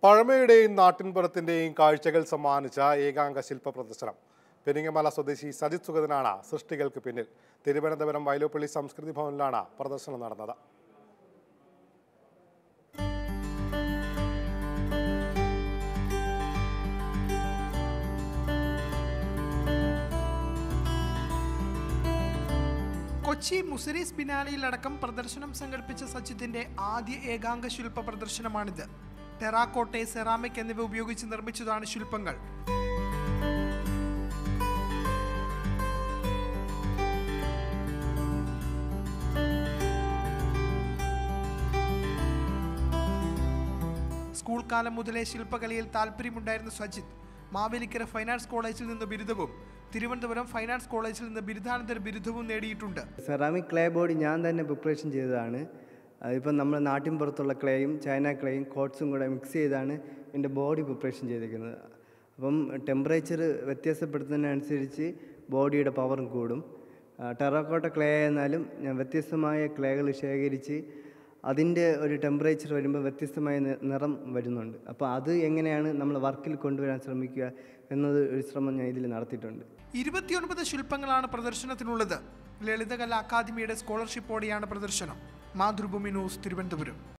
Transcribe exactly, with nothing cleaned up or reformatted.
പഴമയുടെയും നാട്ടിൻപുറത്തിന്റെയും കാഴ്ചകൾ സമ്മാനിച്ച ഏകാംഗ ശില്പ പ്രദർശനം. പെരിങ്ങമല സ്വദേശി സജിത് സുഗതനാണ് സൃഷ്ടികൾക്ക് പിന്നിൽ. തിരുവനന്തപുരം വൈലോപ്പള്ളി സംസ്കൃതി ഭവനിലാണ് പ്രദർശനം നടന്നത്. കൊച്ചി മുസരീസ് ബിനാലയിലടക്കം പ്രദർശനം സംഘടിപ്പിച്ച സജിത്തിന്റെ ആദ്യ ഏകാംഗ ശില്പ പ്രദർശനമാണിത്. ടെറാക്കോട്ടെ, സെറാമിക് എന്നിവ ഉപയോഗിച്ച് നിർമ്മിച്ചതാണ് ശില്പങ്ങൾ. സ്കൂൾ കാലം മുതലേ ശില്പകലയിൽ താല്പര്യമുണ്ടായിരുന്ന സജിത് മാവേലിക്കര ഫൈൻ ആർട്സ് കോളേജിൽ നിന്ന് ബിരുദവും തിരുവനന്തപുരം ഫൈൻ ആർട്സ് കോളേജിൽ നിന്ന് ബിരുദാനന്തര ബിരുദവും നേടിയിട്ടുണ്ട്. സെറാമിക് ക്ലേ ബോഡി ഞാൻ തന്നെ പ്രിപ്പറേഷൻ ചെയ്തതാണ്. ഇപ്പം നമ്മൾ നാട്ടിൻ പുറത്തുള്ള ക്ലേയും ചൈന ക്ലേയും കോട്ട്സും കൂടെ മിക്സ് ചെയ്താണ് എൻ്റെ ബോഡി പ്രിപ്പറേഷൻ ചെയ്തിരിക്കുന്നത്. അപ്പം ടെമ്പറേച്ചർ വ്യത്യാസപ്പെടുത്തുന്നതിനനുസരിച്ച് ബോഡിയുടെ പവറും കൂടും. ടെറാക്കോട്ട ക്ലേ എന്നാലും ഞാൻ വ്യത്യസ്തമായ ക്ലേകൾ ശേഖരിച്ച് അതിൻ്റെ ഒരു ടെമ്പറേച്ചർ വരുമ്പോൾ വ്യത്യസ്തമായ നിറം വരുന്നുണ്ട്. അപ്പോൾ അത് എങ്ങനെയാണ് നമ്മൾ വർക്കിൽ കൊണ്ടുവരാൻ ശ്രമിക്കുക എന്നത് ഒരു ശ്രമം ഞാൻ ഇതിൽ നടത്തിയിട്ടുണ്ട്. ഇരുപത്തിയൊൻപത് ശില്പങ്ങളാണ് പ്രദർശനത്തിനുള്ളത്. ലളിതകലാ അക്കാദമിയുടെ സ്കോളർഷിപ്പോടെയാണ് പ്രദർശനം. മാതൃഭൂമി ന്യൂസ്, തിരുവനന്തപുരം.